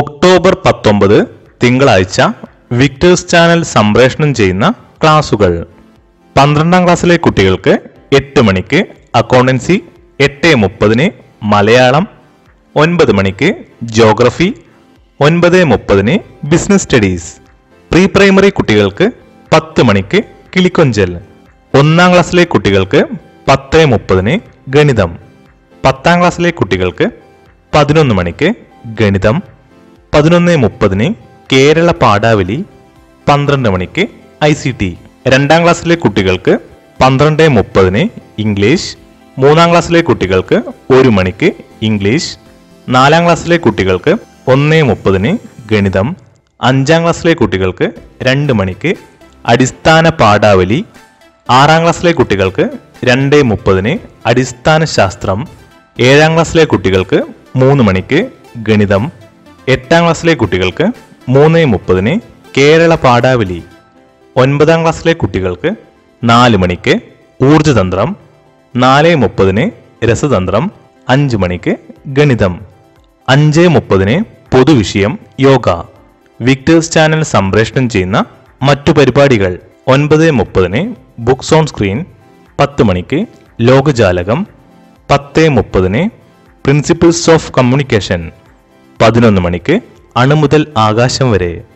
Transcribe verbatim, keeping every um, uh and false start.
October പത്തൊമ്പത് തിങ്കളാഴ്ച Victers channel സംപ്രേഷണം ചെയ്യുന്ന ക്ലാസുകൾ. പന്ത്രണ്ടാം ക്ലാസ്സിലെ കുട്ടികൾക്ക് എട്ട് മണിക്ക് അക്കൗണ്ടൻസി, എട്ട് മുപ്പതിന് മലയാളം, ഒൻപത് മണിക്ക് ജോഗ്രഫി, ഒൻപത് മുപ്പതിന് ബിസിനസ് സ്റ്റഡീസ്. പ്രീ പ്രൈമറി കുട്ടികൾക്ക് പത്ത് മണിക്ക് കിളിക്കൊഞ്ചൽ. ഒന്നാം ക്ലാസ്സിലെ കുട്ടികൾക്ക് പത്ത് മുപ്പതിന് ഗണിതം. പത്താം ക്ലാസ്സിലെ കുട്ടികൾക്ക് പതിനൊന്ന് മണിക്ക് ഗണിതം, പതിനൊന്ന് മുപ്പതിന് കേരള പാഠാവലി, പന്ത്രണ്ട് മണിക്ക് ഐ സി ടി. രണ്ടാം ക്ലാസ്സിലെ കുട്ടികൾക്ക് പന്ത്രണ്ട് മുപ്പതിന് ഇംഗ്ലീഷ്, മൂന്നാം ക്ലാസ്സിലെ കുട്ടികൾക്ക് ഒരു മണിക്ക് ഇംഗ്ലീഷ്, നാലാം ക്ലാസ്സിലെ കുട്ടികൾക്ക് ഒന്ന് മുപ്പതിന് ഗണിതം, അഞ്ചാം ക്ലാസ്സിലെ കുട്ടികൾക്ക് രണ്ട് മണിക്ക് അടിസ്ഥാന പാഠാവലി, ആറാം ക്ലാസ്സിലെ കുട്ടികൾക്ക് രണ്ട് മുപ്പതിന് അടിസ്ഥാന ശാസ്ത്രം, ഏഴാം ക്ലാസ്സിലെ കുട്ടികൾക്ക് മൂന്ന് മണിക്ക് ഗണിതം, എട്ടാം ക്ലാസ്സിലെ കുട്ടികൾക്ക് മൂന്ന് മുപ്പതിന് കേരള പാഠാവലി, ഒൻപതാം ക്ലാസ്സിലെ കുട്ടികൾക്ക് നാല് മണിക്ക് ഊർജതന്ത്രം, നാല് മുപ്പതിന് രസതന്ത്രം, അഞ്ച് മണിക്ക് ഗണിതം, അഞ്ച് മുപ്പതിന് പൊതുവിഷയം യോഗ. വിക്ടേഴ്സ് ചാനൽ സംപ്രേഷണം ചെയ്യുന്ന മറ്റു പരിപാടികൾ: ഒൻപത് മുപ്പതിന് ബുക്സ് ഓൺ സ്ക്രീൻ, പത്ത് മണിക്ക് ലോകജാലകം, പത്ത് മുപ്പതിന് പ്രിൻസിപ്പിൾസ് ഓഫ് കമ്മ്യൂണിക്കേഷൻ, പതിനൊന്ന് മണിക്ക് അണുമുതൽ ആകാശം വരെ.